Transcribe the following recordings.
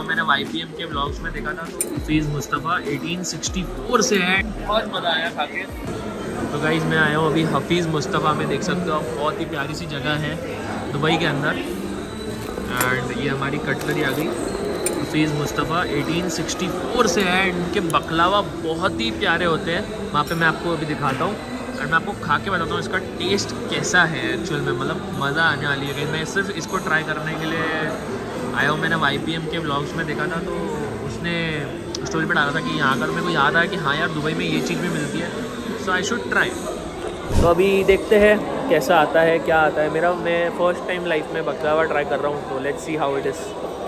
मैंने YPM के vlogs में देखा था। तो हफीज़ मुस्तफ़ा 1864 से है, बहुत मज़ा आया खा के। तो गाइज़ मैं आया हूँ अभी हफीज़ मुस्तफ़ा में, देख सकते हो आप, बहुत ही प्यारी सी जगह है दुबई के अंदर। एंड ये हमारी कटलरी आ गई। हफीज़ मुस्तफ़ा 1864 से है। इनके बकलावा बहुत ही प्यारे होते हैं, वहाँ पे मैं आपको अभी दिखाता हूँ और मैं आपको खा के बताता हूँ इसका टेस्ट कैसा है एक्चुअल में। मतलब मज़ा आने वाली है। मैं सिर्फ इसको ट्राई करने के लिए आया हूँ। मैंने YPM के व्लॉग्स में देखा था, तो उसने स्टोरी पर डाला था कि यहाँ आकर मेरे को याद आया कि हाँ यार दुबई में ये चीज़ भी मिलती है, सो आई शुड ट्राई। तो अभी देखते हैं कैसा आता है, क्या आता है। मैं फ़र्स्ट टाइम लाइफ में बकलावा ट्राई कर रहा हूँ, तो let's see how it is.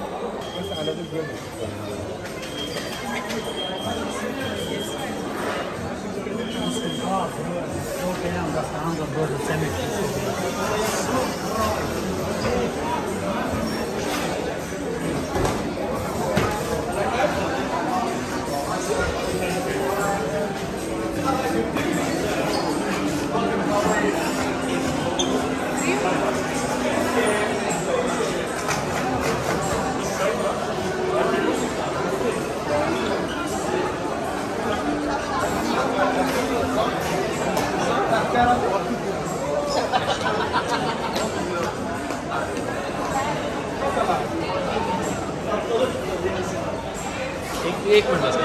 एक मिनट बस।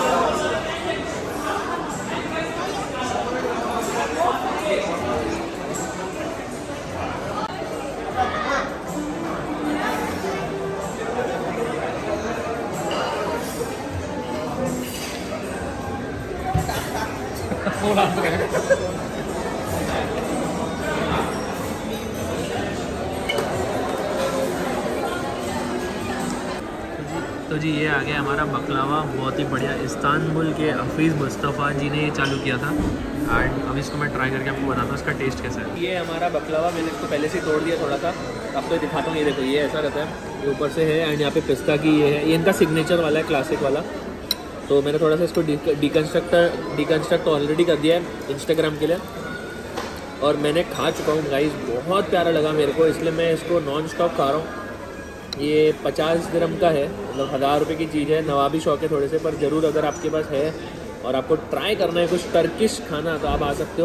तो जी ये आ गया हमारा बकलावा, बहुत ही बढ़िया। इस्तांबुल के हफीज़ मुस्तफ़ा जी ने ये चालू किया था। एंड अभी इसको मैं ट्राई करके आपको बताता हूँ इसका टेस्ट कैसा है। ये हमारा बकलावा, मैंने इसको पहले से तोड़ दिया थोड़ा सा, आपको दिखाता हूँ। ये देखो, ये ऐसा रहता है, ये ऊपर से है एंड यहाँ पे पिस्ता की ये है, ये इनका सिग्नेचर वाला है, क्लासिक वाला। तो मैंने थोड़ा सा इसको डिकन्स्ट्रक्ट ऑलरेडी कर दिया है इंस्टाग्राम के लिए, और मैंने खा चुका हूँ गाइस। बहुत प्यारा लगा मेरे को, इसलिए मैं इसको नॉन स्टॉप खा रहा हूँ। ये 50 दिरहम का है, मतलब 1000 रुपये की चीज़ है। नवाबी शौक है थोड़े से, पर ज़रूर अगर आपके पास है और आपको ट्राई करना है कुछ टर्किश खाना, तो आप आ सकते हो।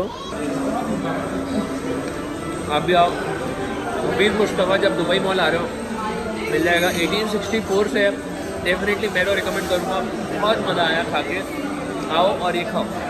आप भी आओ। हफीज़ मुस्तफ़ा जब दुबई मॉल आ रहे हो मिल जाएगा। 1864 से है, डेफिनेटली मैं तो रिकमेंड करूँगा। बहुत मज़ा आया खा के, आओ और ये खाओ।